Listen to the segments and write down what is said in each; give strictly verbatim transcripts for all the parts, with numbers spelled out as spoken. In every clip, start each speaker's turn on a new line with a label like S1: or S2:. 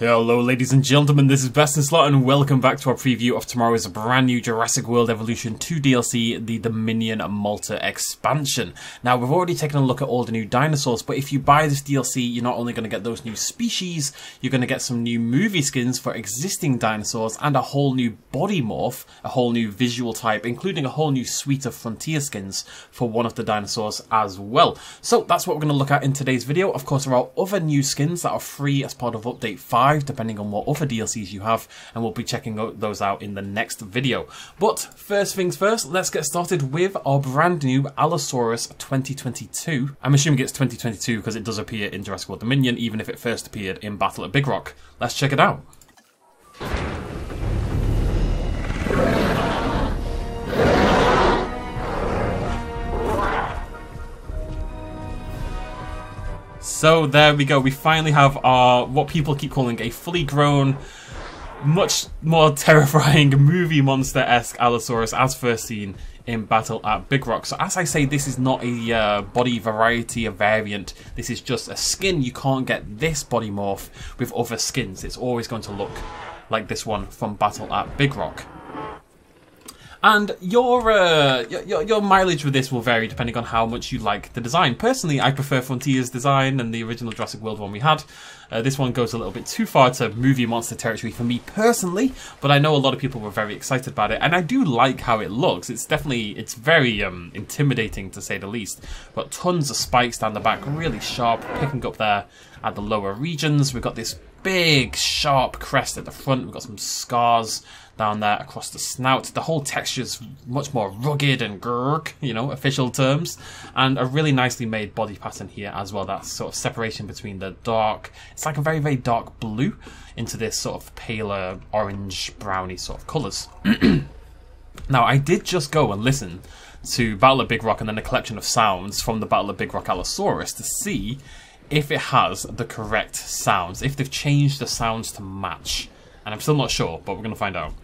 S1: Hello ladies and gentlemen, this is Best in Slot and welcome back to our preview of tomorrow's brand new Jurassic World Evolution two D L C, the Dominion Malta expansion. Now we've already taken a look at all the new dinosaurs, but if you buy this D L C you're not only going to get those new species, you're going to get some new movie skins for existing dinosaurs and a whole new body morph, a whole new visual type, including a whole new suite of frontier skins for one of the dinosaurs as well. So that's what we're going to look at in today's video. Of course there are other new skins that are free as part of update five, depending on what other D L Cs you have, and we'll be checking those out in the next video. But first things first, let's get started with our brand new Allosaurus twenty twenty-two. I'm assuming it's twenty twenty-two because it does appear in Jurassic World Dominion, even if it first appeared in Battle at Big Rock. Let's check it out. So there we go, we finally have our, what people keep calling a fully grown, much more terrifying movie monster-esque Allosaurus as first seen in Battle at Big Rock. So as I say, this is not a uh, body variety, a variant, this is just a skin. You can't get this body morph with other skins. It's always going to look like this one from Battle at Big Rock. And your, uh, your your mileage with this will vary depending on how much you like the design. Personally, I prefer Frontier's design and the original Jurassic World one we had. Uh, this one goes a little bit too far to movie monster territory for me personally, but I know a lot of people were very excited about it, and I do like how it looks. It's definitely, it's very um, intimidating to say the least. Got tons of spikes down the back, really sharp, picking up there at the lower regions. We've got this big sharp crest at the front. We've got some scars down there across the snout. The whole texture's much more rugged and grrrk, you know, official terms, and a really nicely made body pattern here as well. That sort of separation between the dark, it's like a very very dark blue into this sort of paler orange browny sort of colours. Now I did just go and listen to Battle at Big Rock and then a collection of sounds from the Battle at Big Rock Allosaurus to see if it has the correct sounds, if they've changed the sounds to match. And I'm still not sure, but we're going to find out.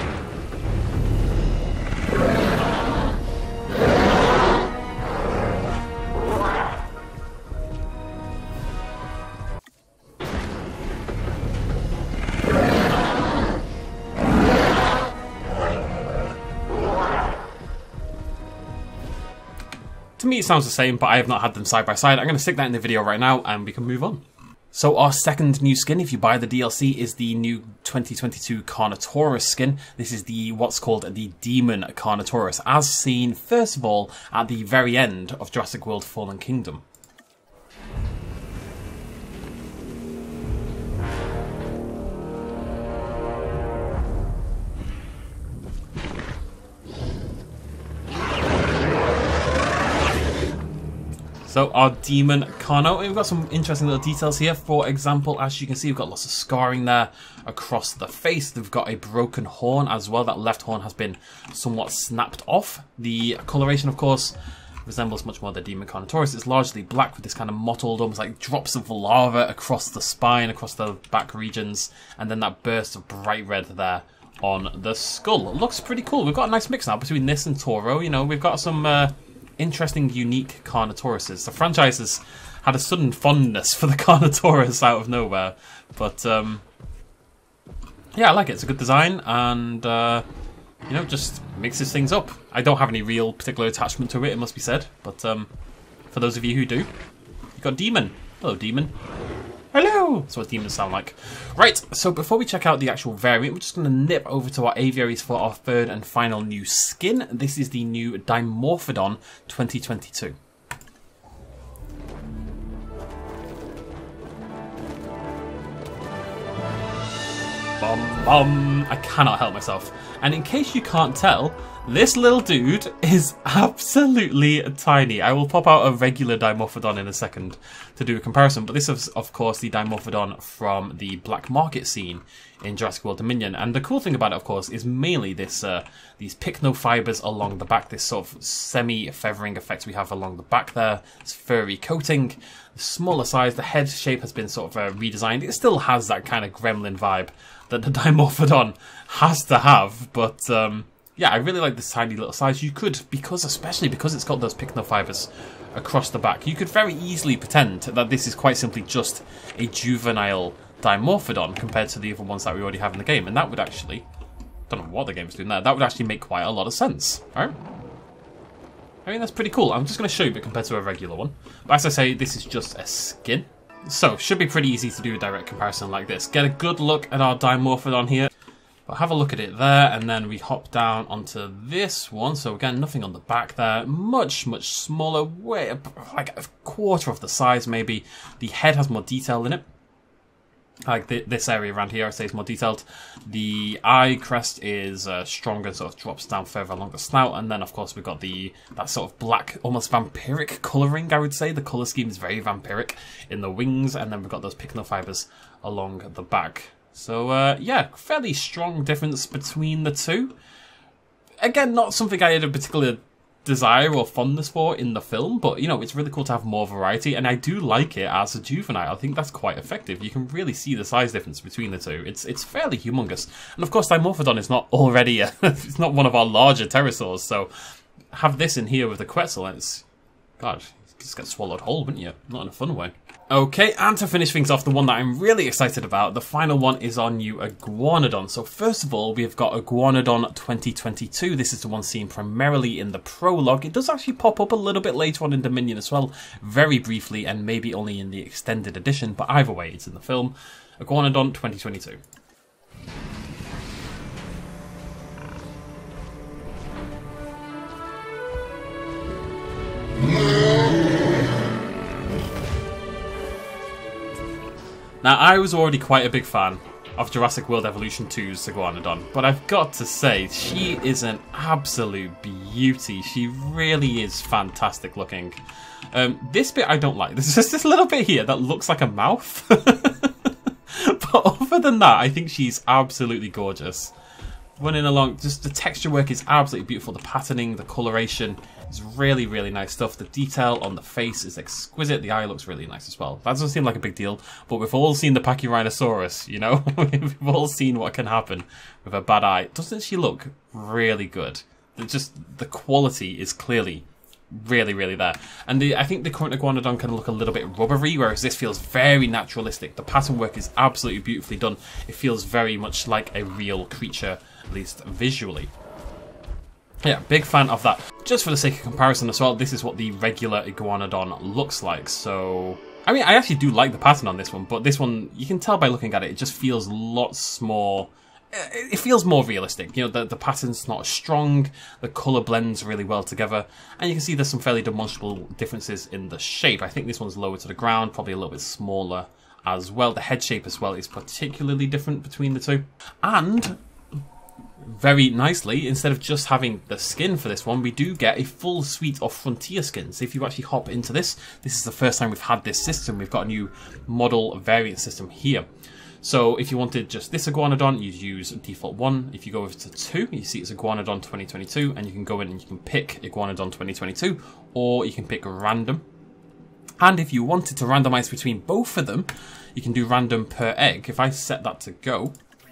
S1: To me it sounds the same, but I have not had them side by side. I'm going to stick that in the video right now and we can move on. So our second new skin, if you buy the D L C, is the new twenty twenty-two Carnotaurus skin. This is the what's called the Demon Carnotaurus, as seen first of all at the very end of Jurassic World Fallen Kingdom. So our Demon Carno, we've got some interesting little details here. For example, as you can see, we've got lots of scarring there across the face. They've got a broken horn as well. That left horn has been somewhat snapped off. The coloration, of course, resembles much more the Demon Carnotaurus. It's largely black with this kind of mottled, almost like drops of lava across the spine, across the back regions, and then that burst of bright red there on the skull. It looks pretty cool. We've got a nice mix now between this and Toro. You know, we've got some Uh, interesting, unique Carnotauruses. The franchise has had a sudden fondness for the Carnotaurus out of nowhere, but um, yeah, I like it. It's a good design, and uh, you know, just mixes things up. I don't have any real particular attachment to it, it must be said, but um, for those of you who do, you've got Demon. Hello, Demon. Hello! That's what demons sound like. Right, so before we check out the actual variant, we're just going to nip over to our aviaries for our third and final new skin. This is the new Dimorphodon twenty twenty-two. Bum bum! I cannot help myself. And in case you can't tell, this little dude is absolutely tiny. I will pop out a regular Dimorphodon in a second to do a comparison, but this is, of course, the Dimorphodon from the Black Market scene in Jurassic World Dominion. And the cool thing about it, of course, is mainly this uh, these pycnofibers along the back, this sort of semi-feathering effect we have along the back there, this furry coating. The smaller size, the head shape has been sort of uh, redesigned. It still has that kind of gremlin vibe that the Dimorphodon has to have, but um, yeah, I really like this tiny little size. You could, because especially because it's got those pycnofibers across the back, you could very easily pretend that this is quite simply just a juvenile Dimorphodon compared to the other ones that we already have in the game. And that would actually, don't know what the game's doing there, that would actually make quite a lot of sense, right? I mean, that's pretty cool. I'm just going to show you it compared to a regular one. But as I say, this is just a skin. So, should be pretty easy to do a direct comparison like this. Get a good look at our Dimorphodon here. But have a look at it there, and then we hop down onto this one. So again, nothing on the back there. Much, much smaller, way like a quarter of the size maybe. The head has more detail in it. Like th this area around here, I say is more detailed. The eye crest is uh, stronger, sort of drops down further along the snout, and then of course we've got the that sort of black, almost vampiric colouring. I would say the colour scheme is very vampiric in the wings, and then we've got those pycnofibers along the back. So, uh, yeah, fairly strong difference between the two. Again, not something I had a particular desire or fondness for in the film, but, you know, it's really cool to have more variety, and I do like it as a juvenile. I think that's quite effective. You can really see the size difference between the two. It's it's fairly humongous. And, of course, Dimorphodon is not already, a, it's not one of our larger pterosaurs, so have this in here with the Quetzal, and it's, God, you just get swallowed whole, wouldn't you? Not in a fun way. Okay, and to finish things off, the one that I'm really excited about, the final one is our new Iguanodon. So first of all, we've got Iguanodon twenty twenty-two. This is the one seen primarily in the prologue. It does actually pop up a little bit later on in Dominion as well, very briefly, and maybe only in the extended edition, but either way, it's in the film. Iguanodon twenty twenty-two. Now, I was already quite a big fan of Jurassic World Evolution two's Iguanodon, but I've got to say, she is an absolute beauty. She really is fantastic looking. Um, this bit I don't like. There's just this little bit here that looks like a mouth. But other than that, I think she's absolutely gorgeous. Running along, just the texture work is absolutely beautiful. The patterning, the coloration is really, really nice stuff. The detail on the face is exquisite. The eye looks really nice as well. That doesn't seem like a big deal, but we've all seen the Pachyrhinosaurus, you know? We've all seen what can happen with a bad eye. Doesn't she look really good? Just the quality is clearly really, really there. And the, I think the current Iguanodon can look a little bit rubbery, whereas this feels very naturalistic. The pattern work is absolutely beautifully done. It feels very much like a real creature, at least visually. Yeah, big fan of that. Just for the sake of comparison as well, this is what the regular Iguanodon looks like. So, I mean, I actually do like the pattern on this one, but this one, you can tell by looking at it, it just feels lots more... It feels more realistic. You know, the, the pattern's not as strong, the colour blends really well together, and you can see there's some fairly demonstrable differences in the shape. I think this one's lower to the ground, probably a little bit smaller as well. The head shape as well is particularly different between the two. And, very nicely, instead of just having the skin for this one, we do get a full suite of frontier skins. If you actually hop into this, this is the first time we've had this system. We've got a new model variant system here. So if you wanted just this Iguanodon, you'd use default one. If you go over to two, you see it's Iguanodon twenty twenty-two, and you can go in and you can pick Iguanodon twenty twenty-two, or you can pick random. And if you wanted to randomize between both of them, you can do random per egg. If I set that to go,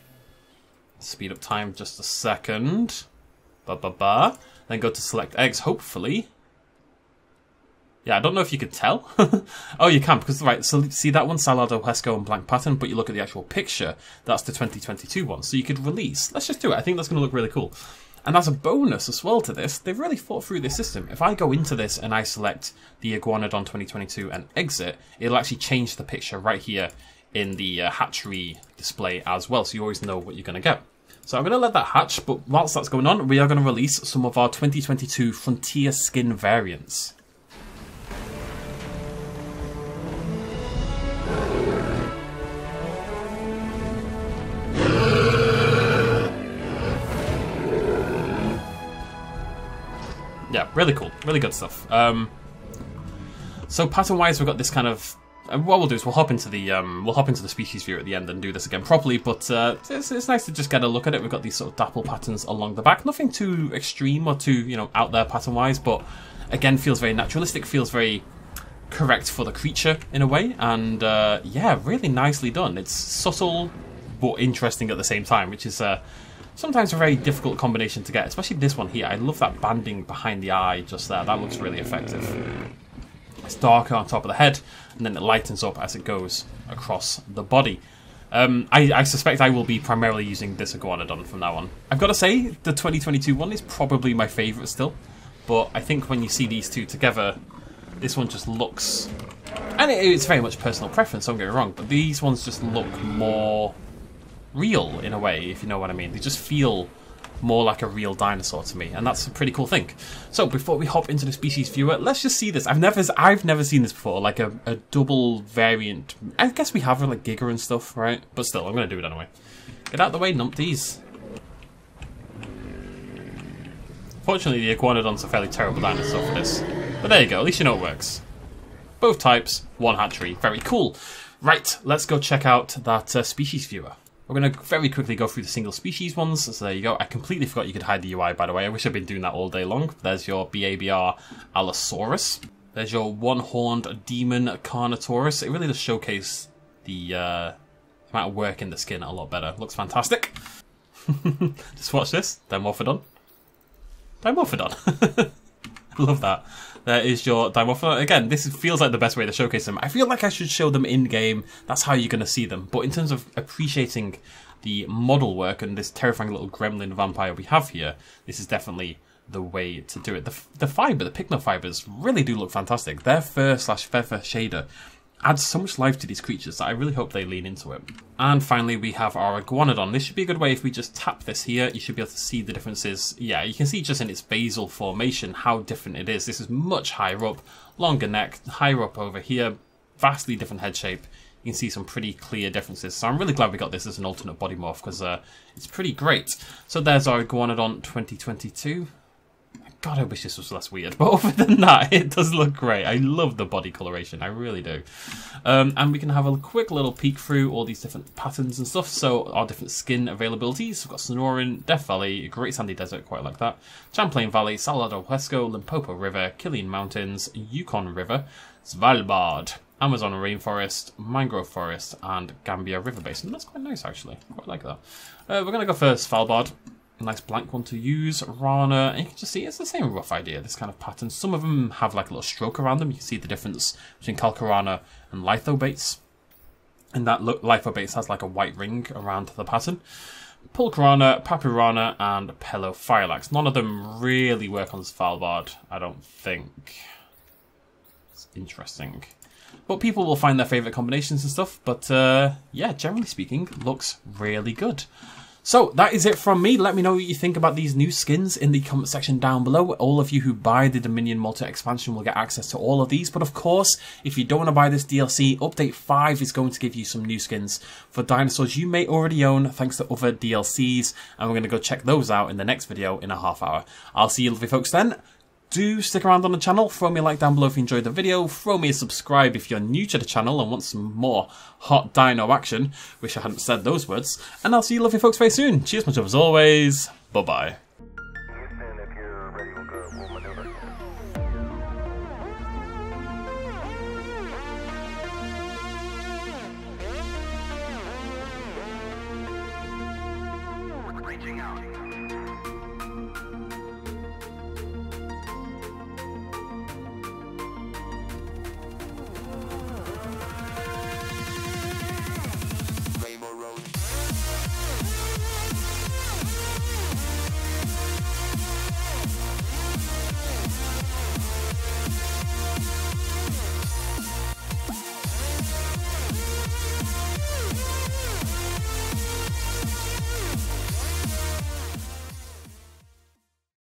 S1: speed up time just a second, ba ba ba, then go to select eggs, hopefully. Yeah, I don't know if you could tell. Oh, you can, because, right, so see that one, Salado, Huesco, and Blank Pattern, but you look at the actual picture, that's the twenty twenty-two one. So you could release, let's just do it, I think that's going to look really cool. And as a bonus as well to this, they've really thought through this system. If I go into this and I select the Iguanodon twenty twenty-two and exit, it'll actually change the picture right here in the uh, hatchery display as well, so you always know what you're going to get. So I'm going to let that hatch, but whilst that's going on, we are going to release some of our twenty twenty-two Frontier skin variants. Yeah, really cool. Really good stuff. Um, so pattern-wise, we've got this kind of... Uh, what we'll do is we'll hop into the um, we'll hop into the species view at the end and do this again properly. But uh, it's, it's nice to just get a look at it. We've got these sort of dapple patterns along the back. Nothing too extreme or too you know out there pattern-wise, but again feels very naturalistic. Feels very correct for the creature in a way. And uh, yeah, really nicely done. It's subtle but interesting at the same time, which is... Uh, Sometimes a very difficult combination to get, especially this one here. I love that banding behind the eye just there. That looks really effective. It's darker on top of the head, and then it lightens up as it goes across the body. Um, I, I suspect I will be primarily using this Iguanodon from now on. I've got to say, the twenty twenty-two one is probably my favourite still. But I think when you see these two together, this one just looks... And it, it's very much personal preference, don't get me wrong, but these ones just look more real in a way, if you know what I mean. They just feel more like a real dinosaur to me, and that's a pretty cool thing. So before we hop into the species viewer, let's just see this. I've never I've never seen this before, like a, a double variant. I guess we have like Giga and stuff, right? But still, I'm going to do it anyway. Get out of the way, numpties. Fortunately, the Iguanodon's a fairly terrible dinosaur for this. But there you go, at least you know it works. Both types, one hatchery. Very cool. Right, let's go check out that uh, species viewer. We're going to very quickly go through the single species ones. So there you go. I completely forgot you could hide the U I, by the way. I wish I'd been doing that all day long. There's your B A B R Allosaurus. There's your one-horned demon Carnotaurus. It really does showcase the uh, amount of work in the skin a lot better. Looks fantastic. Just watch this. Dimorphodon. Dimorphodon. Love that. There is your Dimorphodon. Again, this feels like the best way to showcase them. I feel like I should show them in-game. That's how you're going to see them. But in terms of appreciating the model work and this terrifying little gremlin vampire we have here, this is definitely the way to do it. The, the fibre, the pycnofibers, really do look fantastic. Their fur slash feather shader adds so much life to these creatures that I really hope they lean into it. And finally, we have our Iguanodon. This should be a good way if we just tap this here. You should be able to see the differences. Yeah, you can see just in its basal formation how different it is. This is much higher up, longer neck, higher up over here, vastly different head shape. You can see some pretty clear differences. So I'm really glad we got this as an alternate body morph because uh, it's pretty great. So there's our Iguanodon twenty twenty-two. God, I wish this was less weird. But other than that, it does look great. I love the body coloration. I really do. Um, and we can have a quick little peek through all these different patterns and stuff. So our different skin availabilities. We've got Sonoran, Death Valley, Great Sandy Desert, quite like that. Champlain Valley, Salado Huesco, Limpopo River, Killeen Mountains, Yukon River, Svalbard, Amazon Rainforest, Mangrove Forest, and Gambia River Basin. That's quite nice, actually. Quite like that. Uh, we're going to go for Svalbard. Nice blank one to use. Rana, and you can just see it's the same rough idea, this kind of pattern. Some of them have like a little stroke around them. You can see the difference between Calcarana and Lithobates. And that look, Lithobates has like a white ring around the pattern. Pulchrana, Papyrana, and Pelophylax. None of them really work on Svalbard, I don't think. It's interesting. But people will find their favourite combinations and stuff. But uh, yeah, generally speaking, looks really good. So, that is it from me. Let me know what you think about these new skins in the comment section down below. All of you who buy the Dominion Multi expansion will get access to all of these. But of course, if you don't want to buy this D L C, Update five is going to give you some new skins for dinosaurs you may already own thanks to other D L Cs. And we're going to go check those out in the next video in a half hour. I'll see you lovely folks then. Do stick around on the channel, throw me a like down below if you enjoyed the video, throw me a subscribe if you're new to the channel and want some more hot dino action. Wish I hadn't said those words. And I'll see you lovely folks very soon. Cheers much love as always. Bye bye.
S2: Reaching out.